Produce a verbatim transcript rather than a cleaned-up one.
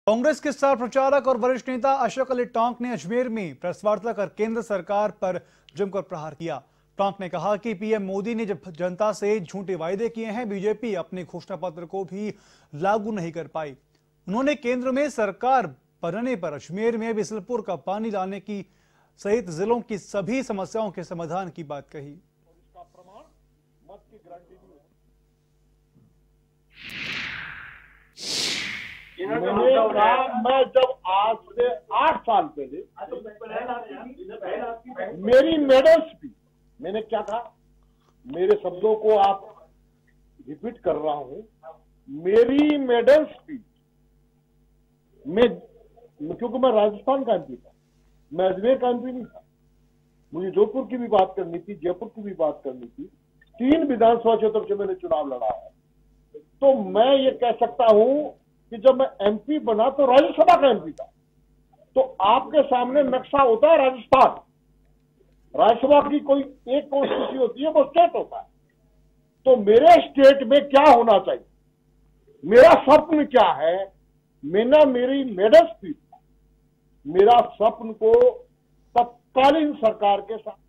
कांग्रेस के स्टार प्रचारक और वरिष्ठ नेता अशोक अली टोंक ने अजमेर में प्रेस वार्ता कर केंद्र सरकार पर जमकर प्रहार किया। टोंक ने कहा कि पीएम मोदी ने जब जनता से झूठे वायदे किए हैं, बीजेपी अपने घोषणा पत्र को भी लागू नहीं कर पाई। उन्होंने केंद्र में सरकार बनने पर अजमेर में बिसलपुर का पानी लाने की सहित जिलों की सभी समस्याओं के समाधान की बात कही। मैंने कहा, मैं जब आज से आठ साल पहले मेरी मेडल स्पीच, मैंने क्या कहा, मेरे शब्दों को आप रिपीट कर रहा हूं, मेरी मेडल स्पीच में, क्योंकि मैं राजस्थान का एमपी था, मैं अजमेर का एमपी नहीं था, मुझे जोधपुर की भी बात करनी थी, जयपुर की भी बात करनी थी, तीन विधानसभा क्षेत्र से मैंने चुनाव लड़ा है। तो मैं ये कह सकता हूं कि जब मैं एमपी बना तो राज्यसभा का एमपी था, तो आपके सामने नक्शा होता है राजस्थान, राज्यसभा की कोई एक कॉन्स्टिट्यूंसी होती है, वो स्टेट होता है। तो मेरे स्टेट में क्या होना चाहिए, मेरा स्वप्न क्या है, मैंने मेरी मेडल स्पीच, मेरा स्वप्न को तत्कालीन सरकार के साथ